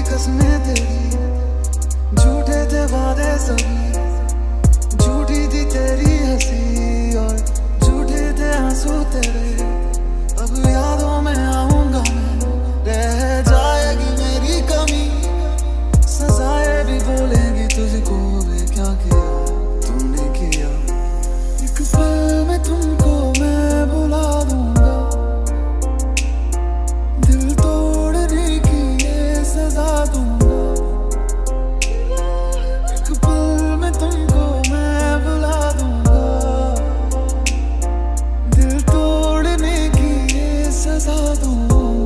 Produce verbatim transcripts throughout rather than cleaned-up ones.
कसमें तेरी, झूठे थे वादे सभी, झूठी थी तेरी हंसी और झूठे थे आंसू तेरे। अब यादों में आऊंगा मैं, रह जाएगी मेरी कमी, सजाएं भी बोलेंगी तुझको वे क्या किया तुमने किया। एक पल में तुमको मैं बुला दूंगा, दिल तोड़ने की ये सजा दूंगा। एक पल में तुमको मैं बुला दूंगा, दिल तोड़ने की ये सजा दूंगा।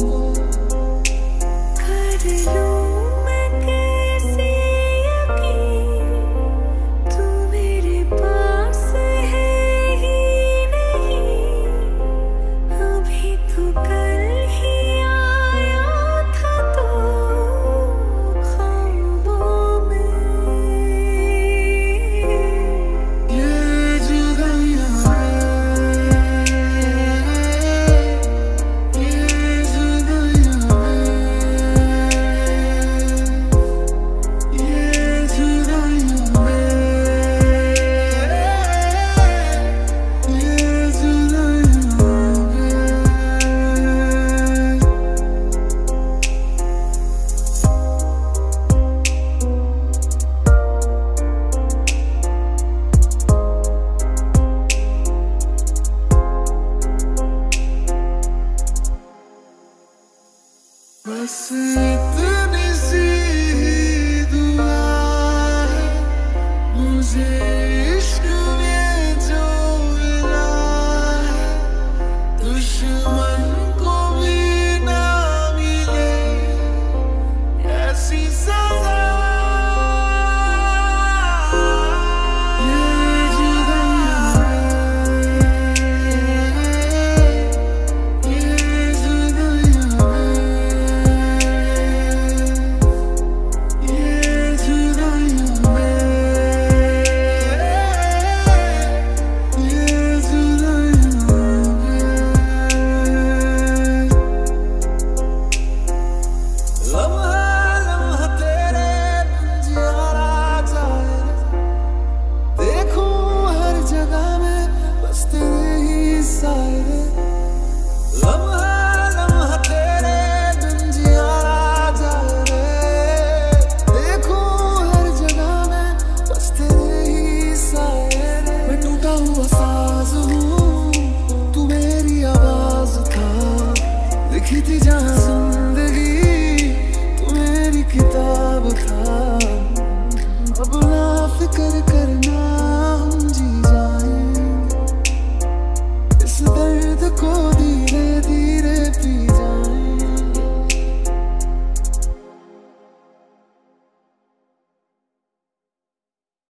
कर लूं मैं कैसे यकीन, तू मेरे पास है ही नहीं। अभी तो कल ही आया था तू ख्वाबों में। ये जुदाइयां ये जुदाइयां ये जुदाइयां ये जुदाइयां बस